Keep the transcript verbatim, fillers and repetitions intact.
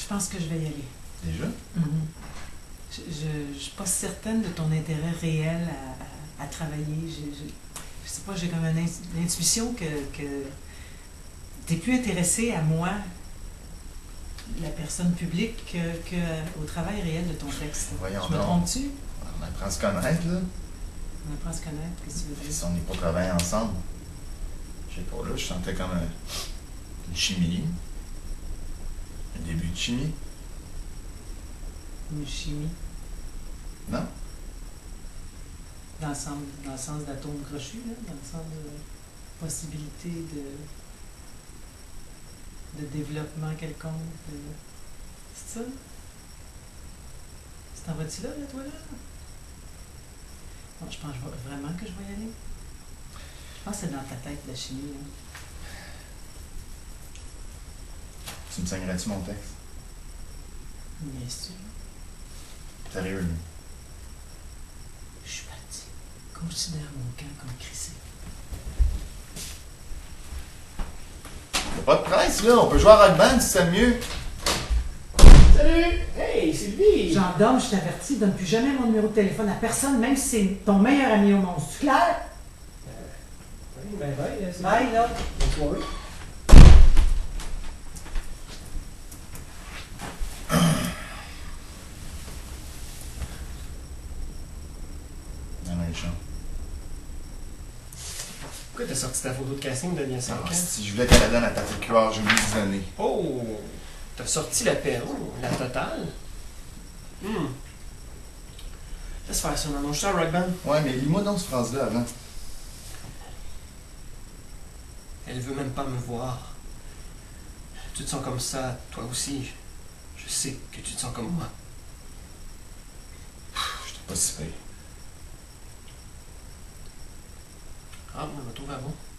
pense que je vais y aller. Déjà? Mm-hmm. Je ne suis pas certaine de ton intérêt réel à, à, à travailler. Je, je, je sais pas, j'ai comme une, une intuition que, que tu es plus intéressé à moi, la personne publique, que, que au travail réel de ton texte. Voyons Je me donc. trompe-tu? On apprend à se connaître, là. On apprend à se connaître, qu'est-ce que tu veux dire? Si on n'est pas travaillé ensemble. Je sais pas, là, je sentais comme un- une chimie. Un début de chimie. Une chimie, Non? dans le sens, dans le sens d'atome crochu, là, dans le sens de possibilité de, de développement quelconque. De... C'est ça? Tu t'en vas-tu là, là, toi, là? Bon, je pense vraiment que je vais y aller. Je pense que c'est dans ta tête, la chimie, là. Tu me saignerais-tu mon texte? Bien sûr. Sérieux, là? Je suis parti. Considère mon camp comme crissé. Y'a pas de presse, là. On peut jouer à Rock Band si c'est mieux. Salut! Hey, Sylvie! Jean d'homme, je t'avertis, donne plus jamais mon numéro de téléphone à personne, même si c'est ton meilleur ami au monde. C'est clair? Euh, oui, ben, bye, là, Sylvie. Bye, là. Bonne soirée. Non, non, il chante. Pourquoi t'as sorti ta photo de casting de bien cinq Ah, ans? si je voulais qu'elle la donne à ta cuillère, j'ai oublié de donner. Oh! T'as sorti l'apéro, la totale? Hum. Laisse faire ça, maman. Je suis à Rock Band. Ouais, mais lis-moi donc cette phrase-là avant. Elle veut même pas me voir. Tu te sens comme ça, toi aussi. Je sais que tu te sens comme moi. J'étais pas si pire. Ah, on va trouver à bon.